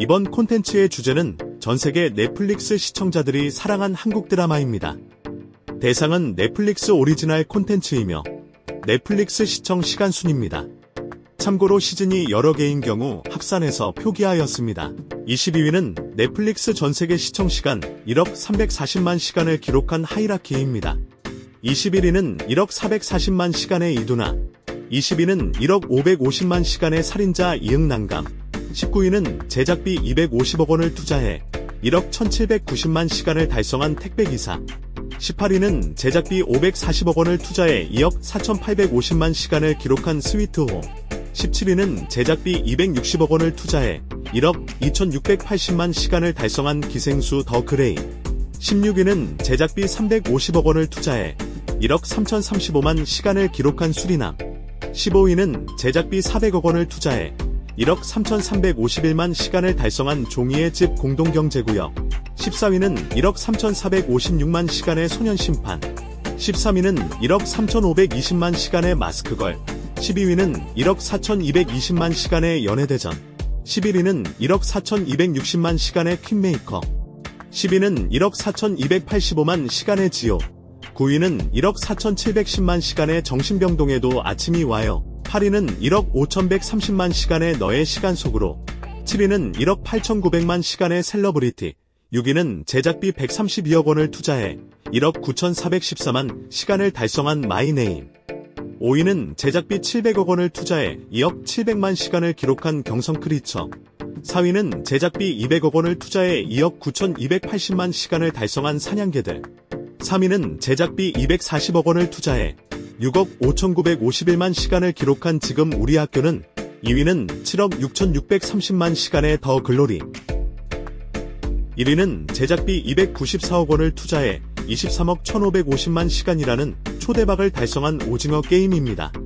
이번 콘텐츠의 주제는 전세계 넷플릭스 시청자들이 사랑한 한국 드라마입니다. 대상은 넷플릭스 오리지널 콘텐츠이며 넷플릭스 시청 시간 순입니다. 참고로 시즌이 여러 개인 경우 합산해서 표기하였습니다. 22위는 넷플릭스 전세계 시청 시간 1억 340만 시간을 기록한 하이라키입니다. 21위는 1억 440만 시간의 이두나, 20위는 1억 550만 시간의 살인자 이응난감, 19위는 제작비 250억 원을 투자해 1억 1790만 시간을 달성한 택배기사, 18위는 제작비 540억 원을 투자해 2억 4850만 시간을 기록한 스위트홈, 17위는 제작비 260억 원을 투자해 1억 2680만 시간을 달성한 기생수 더 그레이, 16위는 제작비 350억 원을 투자해 1억 3035만 시간을 기록한 수리남, 15위는 제작비 400억 원을 투자해 1억 3351만 시간을 달성한 종이의 집 공동경제구역, 14위는 1억 3456만 시간의 소년심판, 13위는 1억 3520만 시간의 마스크걸, 12위는 1억 4220만 시간의 연애대전, 11위는 1억 4260만 시간의 퀸메이커, 10위는 1억 4285만 시간의 지오, 9위는 1억 4710만 시간의 정신병동에도 아침이 와요, 8위는 1억 5130만 시간의 너의 시간 속으로, 7위는 1억 8900만 시간의 셀러브리티, 6위는 제작비 132억 원을 투자해 1억 9414만 시간을 달성한 마이네임, 5위는 제작비 700억 원을 투자해 2억 700만 시간을 기록한 경성크리처, 4위는 제작비 200억 원을 투자해 2억 9280만 시간을 달성한 사냥개들, 3위는 제작비 240억 원을 투자해 6억 5951만 시간을 기록한 지금 우리 학교는, 2위는 7억 6630만 시간의 더 글로리, 1위는 제작비 294억 원을 투자해 23억 1550만 시간이라는 초대박을 달성한 오징어 게임입니다.